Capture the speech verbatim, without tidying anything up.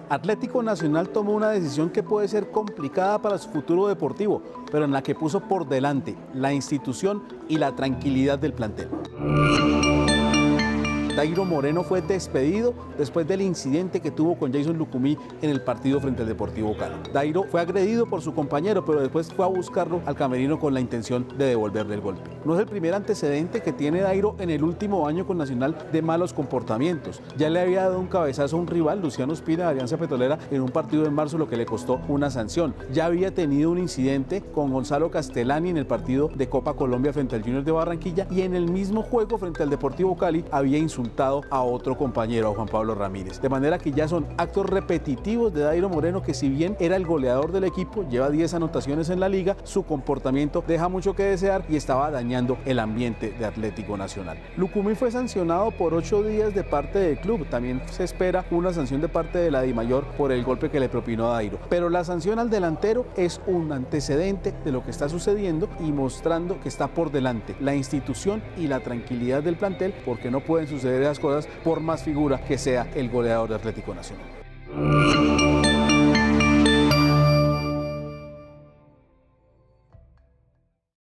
Atlético Nacional tomó una decisión que puede ser complicada para su futuro deportivo, pero en la que puso por delante la institución y la tranquilidad del plantel. Dairo Moreno fue despedido después del incidente que tuvo con Jason Lucumí en el partido frente al Deportivo Cali. Dairo fue agredido por su compañero, pero después fue a buscarlo al camerino con la intención de devolverle el golpe. No es el primer antecedente que tiene Dairo en el último año con Nacional de malos comportamientos. Ya le había dado un cabezazo a un rival, Luciano Ospina de Alianza Petrolera, en un partido en marzo, lo que le costó una sanción. Ya había tenido un incidente con Gonzalo Castellani en el partido de Copa Colombia frente al Junior de Barranquilla, y en el mismo juego frente al Deportivo Cali había insultado a otro compañero, a Juan Pablo Ramírez. De manera que ya son actos repetitivos de Dairo Moreno, que si bien era el goleador del equipo, lleva diez anotaciones en la liga, su comportamiento deja mucho que desear y estaba dañando el ambiente de Atlético Nacional. Lucumí fue sancionado por ocho días de parte del club. También se espera una sanción de parte de la Dimayor por el golpe que le propinó a Dairo. Pero la sanción al delantero es un antecedente de lo que está sucediendo y mostrando que está por delante la institución y la tranquilidad del plantel, porque no pueden suceder esas cosas por más figura que sea el goleador de Atlético Nacional.